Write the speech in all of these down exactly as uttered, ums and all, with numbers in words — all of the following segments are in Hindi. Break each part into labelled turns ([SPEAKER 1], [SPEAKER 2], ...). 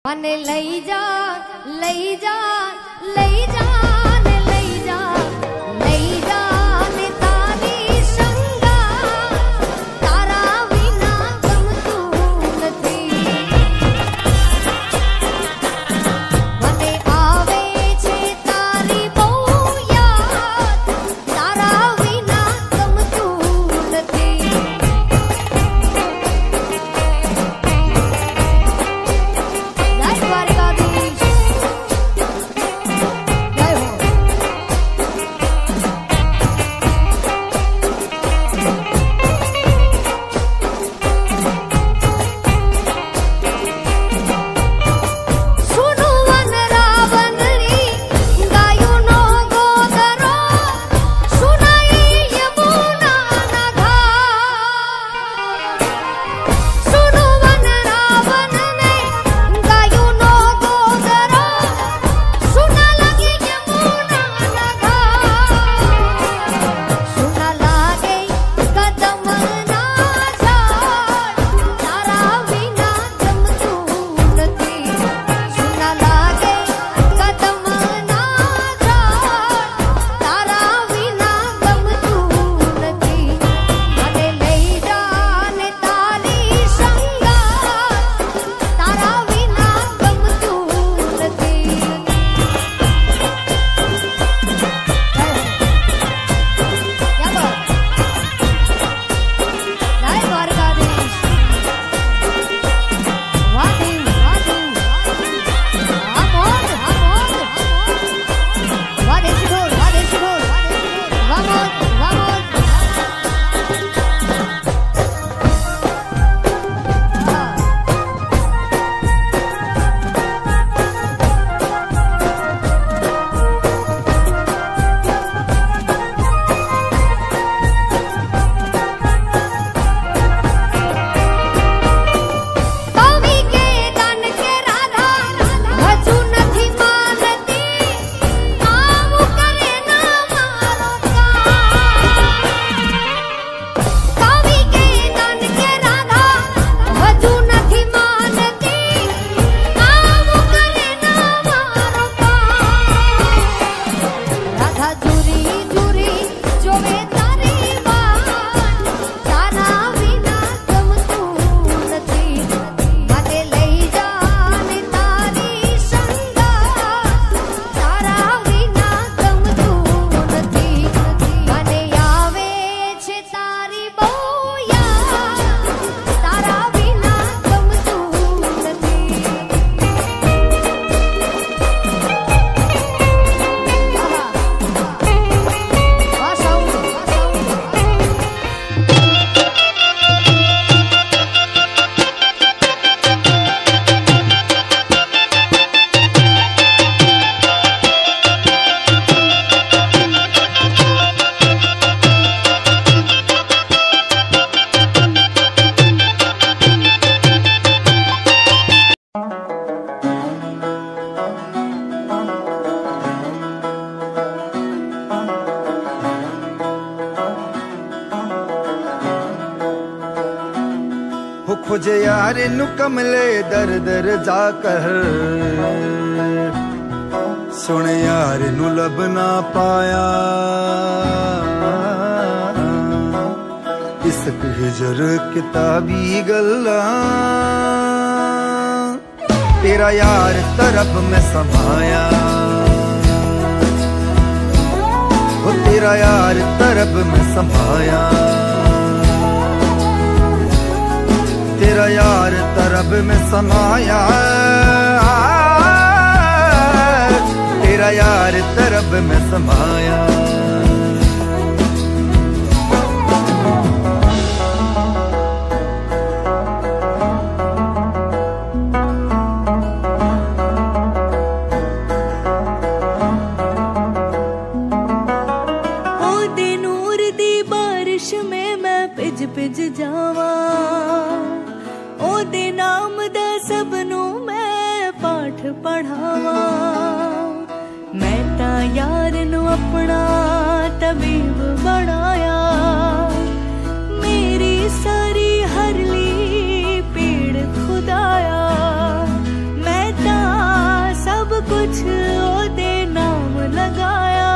[SPEAKER 1] मने लई जा लई जा लई जा ने लई जा लई जा ने तारी संगा तारा विना गमतू नथी मने आवे छे तारी बहू याद तारा विना गमतू नथी
[SPEAKER 2] खोजे यार नु कमले दर दर जाकर सुन यार नु लब ना पाया इश्क हिजर किताबी गल्ला तेरा यार तरफ में समाया वो तेरा यार तरफ में समाया तेरा यार तरब में समाया तेरा यार तरब में समाया
[SPEAKER 3] ओ दे नूर दी बारिश में मैं पिज पिज जावा ओदे नाम दा सबनू मैं पाठ पढ़ावा मैं ता यार नू अपना तबीब बनाया मेरी सारी हरली पीड़ खुदाया मैं कुछ ओदे नाम लगाया।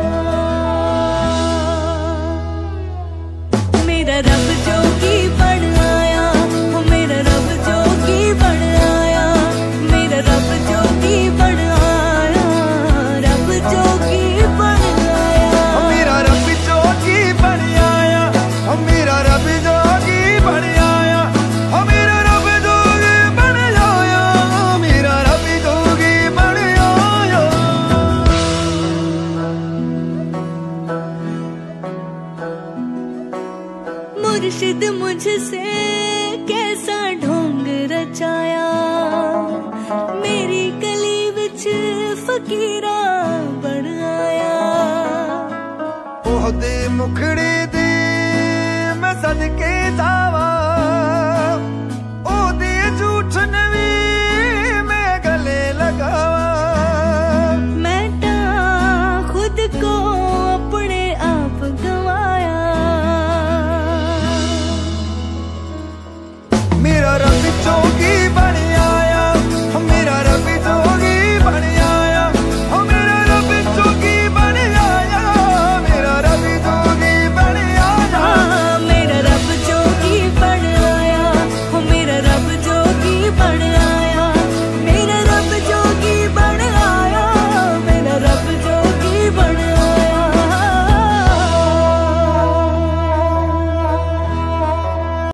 [SPEAKER 3] मेरा रब जोगी बन आया, मेरा रब जोगी बन आया, मेरा रब जोगी बन आया, रब जोगी बन आया,
[SPEAKER 2] मेरा रब जोगी बन आया, मेरा रब जोगी बन आया, मेरा रब जोगी बन आया, मेरा रब जोगी बन आया।
[SPEAKER 3] मुर्शिद मुझसे कैसा ढोंग रचाया, मेरी गली विच फकीरा बन आया।
[SPEAKER 2] ओहदे मुखड़े दे मैं सदके जावा,